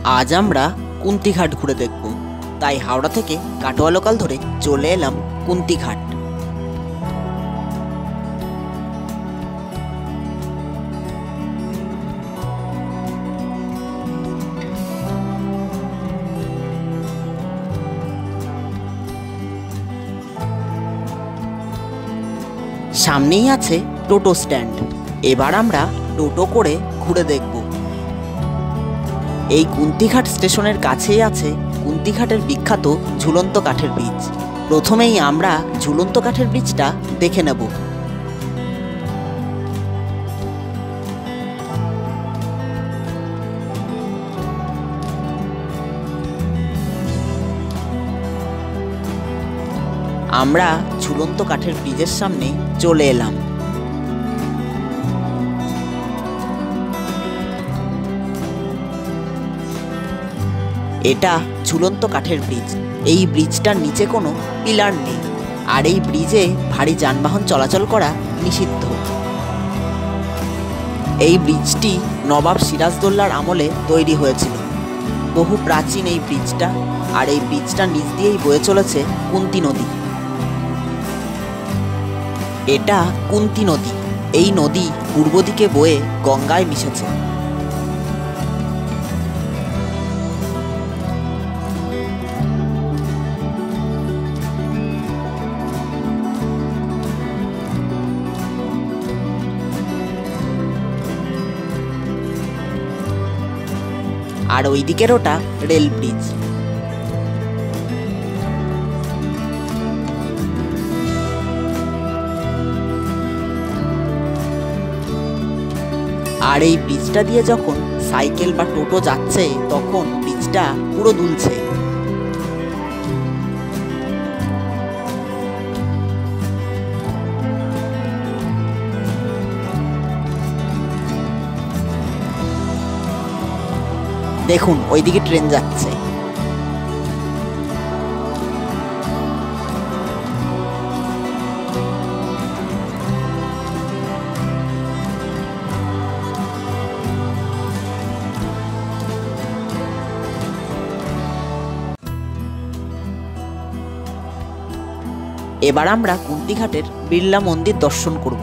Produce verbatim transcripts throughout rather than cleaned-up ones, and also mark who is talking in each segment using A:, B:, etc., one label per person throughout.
A: আজ আমরা কুন্তিঘাট ঘুরে দেখব। তাই হাওড়া থেকে কাটোয়া লোকাল ধরে চলে এলাম কুন্তিঘাট। সামনেই আছে টোটো স্ট্যান্ড। এবার আমরা টোটো করে ঘুরে দেখব। এই কুন্তিঘাট স্টেশনের কাছেই আছে কুন্তিঘাটের বিখ্যাত ঝুলন্ত কাঠের ব্রিজ। প্রথমেই আমরা ঝুলন্ত কাঠের ব্রিজটা দেখে নেব। আমরা ঝুলন্ত কাঠের ব্রিজের সামনে চলে এলাম। এটা ঝুলন্ত কাঠের ব্রিজ। এই ব্রিজটার নিচে কোনো পিলার নেই, আর এই ব্রিজে ভারী যানবাহন চলাচল করা নিষিদ্ধ। এই ব্রিজটি নবাব সিরাজদৌল্লার আমলে তৈরি হয়েছিল। বহু প্রাচীন এই ব্রিজটা, আর এই ব্রিজটার নিচ দিয়েই বয়ে চলেছে কুন্তি নদী। এটা কুন্তি নদী। এই নদী পূর্ব দিকে বয়ে গঙ্গায় মিশেছে। আর ওই দিকের ওটা রেল ব্রিজ। আর এই ব্রিজটা দিয়ে যখন সাইকেল বা টোটো যাচ্ছে তখন ব্রিজটা পুরো দুলছে। দেখুন ওইদিকে ট্রেন যাচ্ছে। এবার আমরা কুন্তিঘাটের বিড়লা মন্দির দর্শন করব।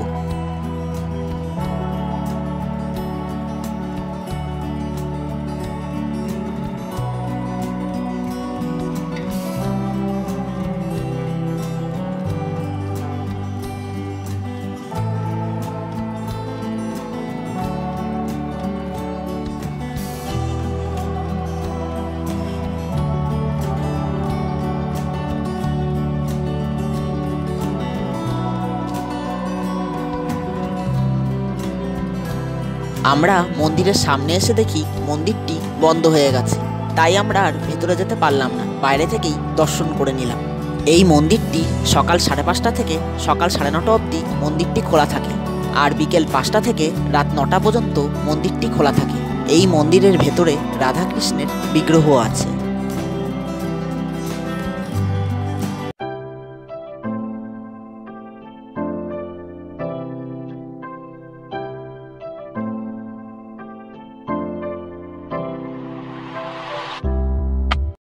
A: আমরা মন্দিরের সামনে এসে দেখি মন্দিরটি বন্ধ হয়ে গেছে। তাই আমরা আর ভেতরে যেতে পারলাম না, বাইরে থেকেই দর্শন করে নিলাম। এই মন্দিরটি সকাল সাড়ে পাঁচটা থেকে সকাল সাড়ে নটা অবধি মন্দিরটি খোলা থাকে, আর বিকেল পাঁচটা থেকে রাত নটা পর্যন্ত মন্দিরটি খোলা থাকে। এই মন্দিরের ভেতরে রাধাকৃষ্ণের বিগ্রহ আছে।